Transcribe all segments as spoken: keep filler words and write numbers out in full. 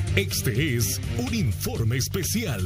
Este es un informe especial.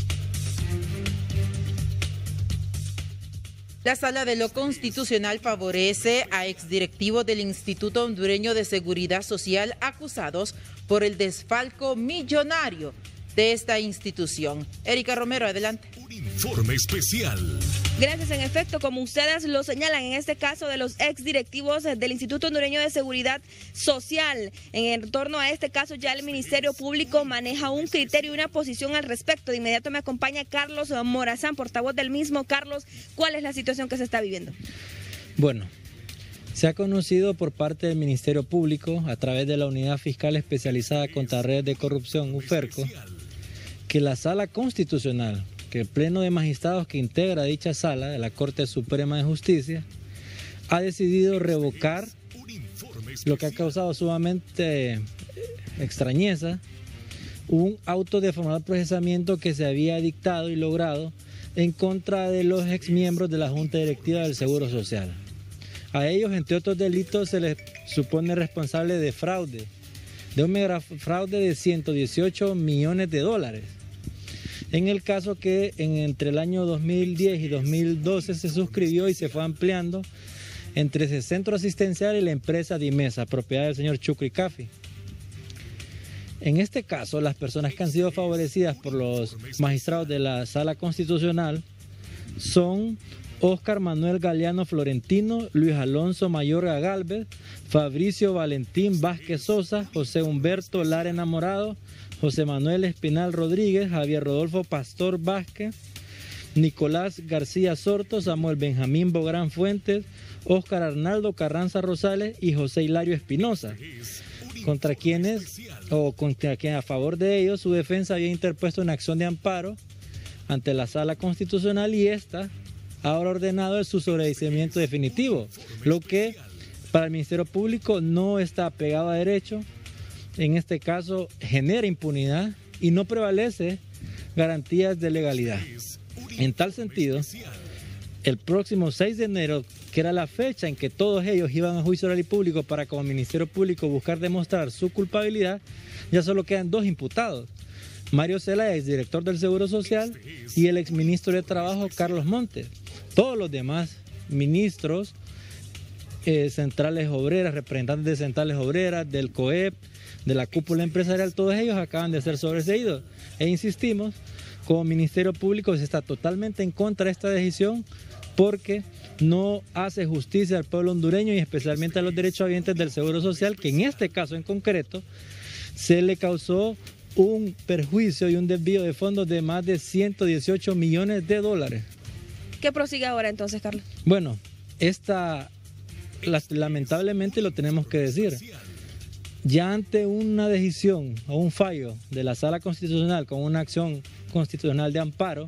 La Sala de lo Constitucional favorece a exdirectivos del Instituto Hondureño de Seguridad Social acusados por el desfalco millonario de esta institución. Erika Romero, adelante. Un informe especial. Gracias. En efecto, como ustedes lo señalan, en este caso de los exdirectivos del Instituto Hondureño de Seguridad Social, en torno a este caso ya el Ministerio Público maneja un criterio y una posición al respecto. De inmediato me acompaña Carlos Morazán, portavoz del mismo. Carlos, ¿cuál es la situación que se está viviendo? Bueno, se ha conocido por parte del Ministerio Público, a través de la Unidad Fiscal Especializada contra Redes de Corrupción, UFERCO, que la Sala Constitucional, que el Pleno de Magistrados que integra dicha sala de la Corte Suprema de Justicia, ha decidido revocar lo que ha causado sumamente extrañeza, un auto de formal procesamiento que se había dictado y logrado en contra de los exmiembros de la Junta Directiva del Seguro Social. A ellos, entre otros delitos, se les supone responsable de fraude, de un megafraude de ciento dieciocho millones de dólares. En el caso que en, entre el año dos mil diez y dos mil doce se suscribió y se fue ampliando entre ese centro asistencial y la empresa Dimesa, propiedad del señor Chucri Cafi. En este caso, las personas que han sido favorecidas por los magistrados de la Sala Constitucional son Óscar Manuel Galeano Florentino, Luis Alonso Mayorga Galvez, Fabricio Valentín Vázquez Sosa, José Humberto Lara Enamorado, José Manuel Espinal Rodríguez, Javier Rodolfo Pastor Vázquez, Nicolás García Sorto, Samuel Benjamín Bográn Fuentes, Óscar Arnaldo Carranza Rosales y José Hilario Espinosa, contra quienes, o contra quien a favor de ellos, su defensa había interpuesto una acción de amparo ante la Sala Constitucional y esta ahora ordenado su sobreseimiento definitivo, lo que para el Ministerio Público no está apegado a derecho. En este caso genera impunidad y no prevalece garantías de legalidad. En tal sentido, el próximo seis de enero, que era la fecha en que todos ellos iban a juicio oral y público para como Ministerio Público buscar demostrar su culpabilidad, ya solo quedan dos imputados: Mario Cela, exdirector del Seguro Social, y el exministro de Trabajo, Carlos Montes. Todos los demás ministros, eh, centrales obreras, representantes de centrales obreras, del C O E P, de la cúpula empresarial, todos ellos acaban de ser sobreseídos. E insistimos, como Ministerio Público se está totalmente en contra de esta decisión porque no hace justicia al pueblo hondureño y especialmente a los derechohabientes del Seguro Social, que en este caso en concreto se le causó un perjuicio y un desvío de fondos de más de ciento dieciocho millones de dólares. ¿Qué prosigue ahora entonces, Carlos? Bueno, esta, lamentablemente lo tenemos que decir, ya ante una decisión o un fallo de la Sala Constitucional con una acción constitucional de amparo,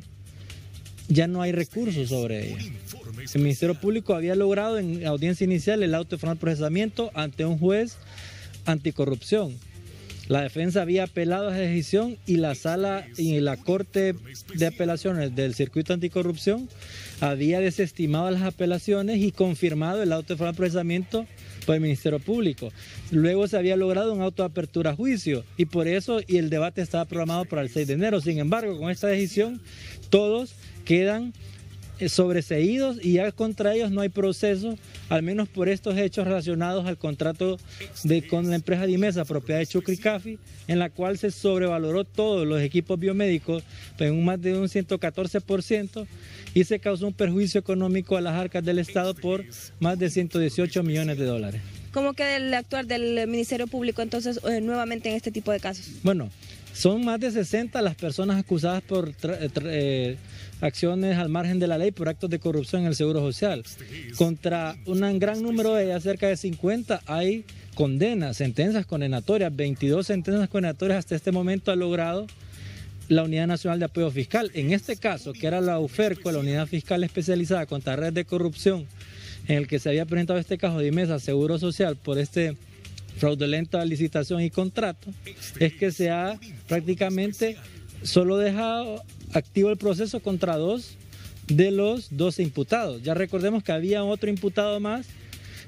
ya no hay recursos sobre ella. El Ministerio Público había logrado en audiencia inicial el auto de formal procesamiento ante un juez anticorrupción. La defensa había apelado a esa decisión y la sala y la Corte de Apelaciones del Circuito Anticorrupción había desestimado las apelaciones y confirmado el auto de formal procesamiento por el Ministerio Público. Luego se había logrado un auto de apertura a juicio y por eso y el debate estaba programado para el seis de enero. Sin embargo, con esta decisión todos quedan sobreseídos y ya contra ellos no hay proceso, al menos por estos hechos relacionados al contrato de, con la empresa Dimesa, propiedad de Chucri Cafi, en la cual se sobrevaloró todos los equipos biomédicos en un más de un ciento catorce por ciento y se causó un perjuicio económico a las arcas del Estado por más de ciento dieciocho millones de dólares. ¿Cómo queda el actuar del Ministerio Público entonces eh, nuevamente en este tipo de casos? Bueno, son más de sesenta las personas acusadas por eh, acciones al margen de la ley por actos de corrupción en el Seguro Social. Contra un gran número de ellas, cerca de cincuenta, hay condenas, sentencias condenatorias. veintidós sentencias condenatorias hasta este momento ha logrado la Unidad Nacional de Apoyo Fiscal. En este caso, que era la UFERCO, la Unidad Fiscal Especializada contra Redes de Corrupción, en el que se había presentado este caso de Dimesa Seguro Social por este fraudulenta licitación y contrato, es que se ha prácticamente solo dejado activo el proceso contra dos de los doce imputados. Ya recordemos que había otro imputado más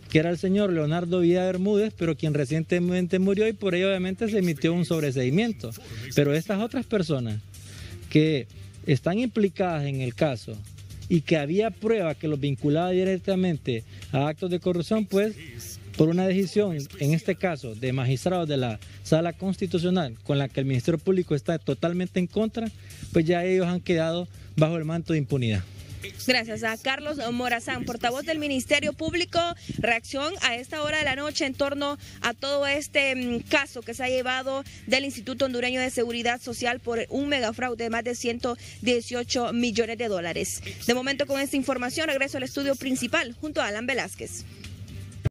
que era el señor Leonardo Villa Bermúdez, pero quien recientemente murió y por ello obviamente se emitió un sobreseimiento. Pero estas otras personas que están implicadas en el caso y que había prueba que los vinculaba directamente a actos de corrupción, pues por una decisión, en este caso, de magistrados de la Sala Constitucional, con la que el Ministerio Público está totalmente en contra, pues ya ellos han quedado bajo el manto de impunidad. Gracias a Carlos Morazán, portavoz del Ministerio Público. Reacción a esta hora de la noche en torno a todo este um, caso que se ha llevado del Instituto Hondureño de Seguridad Social por un megafraude de más de ciento dieciocho millones de dólares. De momento, con esta información regreso al estudio principal junto a Alan Velázquez.